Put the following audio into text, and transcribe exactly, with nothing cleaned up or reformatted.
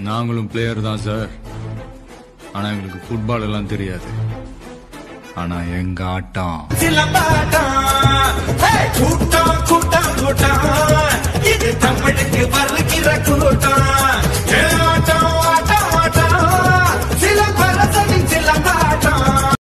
நாங்களும் பிளேயர் தான் சார். ஆனா எங்களுக்கு ஃபுட்பால் எல்லாம் தெரியாது. ஆனா எங்க ஆட்டம்